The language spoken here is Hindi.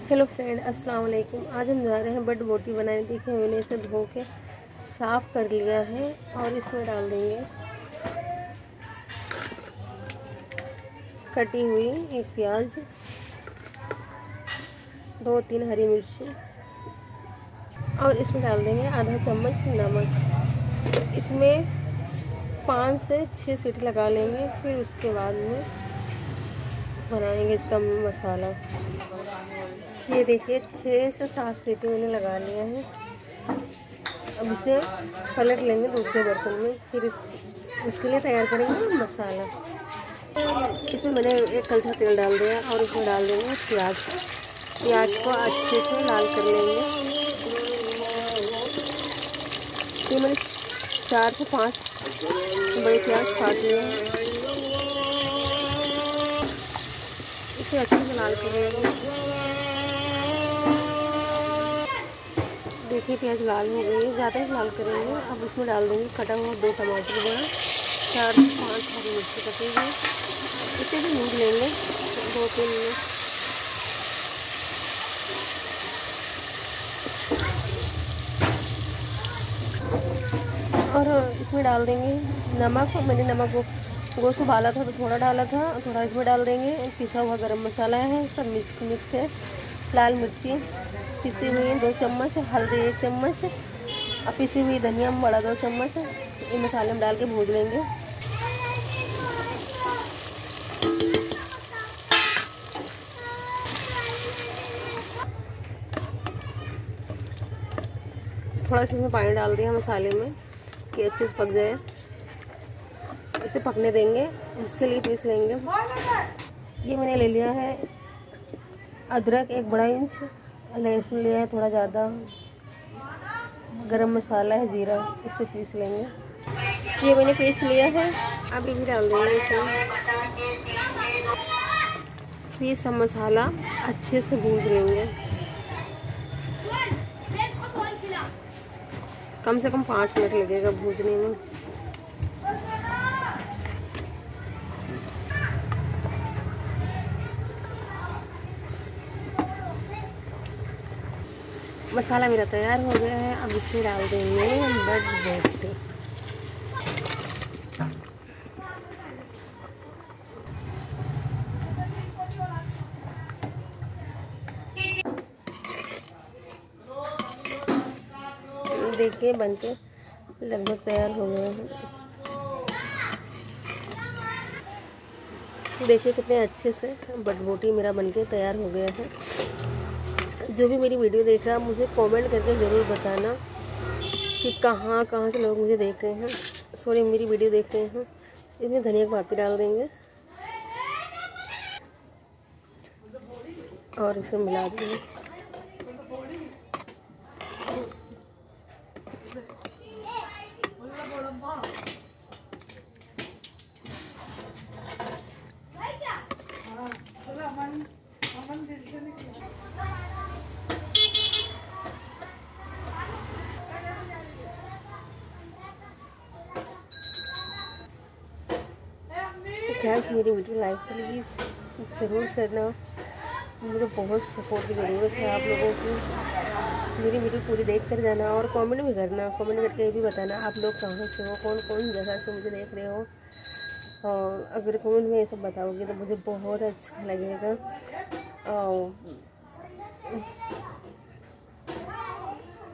हेलो फ्रेंड, अस्सलाम वालेकुम। आज हम जा रहे हैं बट बोटी बनाने। देखिए मैंने इसे धो के साफ़ कर लिया है और इसमें डाल देंगे कटी हुई एक प्याज, 2-3 हरी मिर्ची और इसमें डाल देंगे आधा चम्मच नमक। इसमें 5 से 6 सीटी लगा लेंगे, फिर उसके बाद में बनाएंगे इसका मसाला। ये देखिए 6 से 7 सीटी मैंने लगा लिया है। अब इसे पलट लेंगे दूसरे बर्तन में, फिर इसके लिए तैयार करेंगे मसाला। इसमें मैंने एक कलछा तेल डाल दिया और इसमें डाल देंगे प्याज को अच्छे से लाल कर लेंगे। ये मैंने 4 से 5 बड़े प्याज काट लिए हैं, इसे अच्छे से लाल कर लेंगे। देखिए प्याज लाल हो गई है, ज़्यादा ही लाल करेंगे। अब इसमें डाल देंगे कटा हुआ 2 टमाटर बड़ा, 4 से 5 हरी मिर्ची कटी हुई। इसे भी भून लेंगे 2-3 मिनट। और इसमें डाल देंगे नमक। मैंने नमक गोश्त उबाला था तो थोड़ा डाला था, थोड़ा इसमें डाल देंगे। पिसा हुआ गरम मसाला है, सब मिक्स है। लाल मिर्ची पिसी हुई 2 चम्मच, हल्दी 1 चम्मच और पिसी हुई धनिया बड़ा 2 चम्मच। ये मसाले में डाल के भून लेंगे। थोड़ा सा इसमें पानी डाल दिया मसाले में कि अच्छे से पक जाए। इसे पकने देंगे, उसके लिए पीस लेंगे। ये मैंने ले लिया है अदरक 1 बड़ा इंच, लहसुन लिया है थोड़ा ज़्यादा, गरम मसाला है जीरा, इसे पीस लेंगे। ये मैंने पीस लिया है, अब ये भी डाल देंगे इसमें। ये सब मसाला अच्छे से भून लेंगे, कम से कम 5 मिनट लगेगा भूनने में। मसाला मेरा तैयार हो गया है, अब इसे डाल देंगे बट बोटी। देखिए बनके लगभग तैयार हो गए हैं। देखिए कितने अच्छे से बट बोटी मेरा बनके तैयार हो गया है। जो भी मेरी वीडियो देख रहा है मुझे कमेंट करके ज़रूर बताना कि कहाँ से लोग मुझे देख रहे हैं, सॉरी मेरी वीडियो देख रहे हैं। इसमें धनिया की पत्ती डाल देंगे और इसे मिला देंगे। फ्रेंड्स मेरी वीडियो लाइक प्लीज़ ज़रूर करना, मुझे बहुत सपोर्ट की ज़रूरत है आप लोगों की। मेरी वीडियो पूरी देख कर जाना और कमेंट भी करना, कमेंट करके ये भी बताना आप लोग कहाँ से हो, कौन कौन जगह से मुझे देख रहे हो। और अगर कमेंट में ये सब बताओगे तो मुझे बहुत अच्छा लगेगा।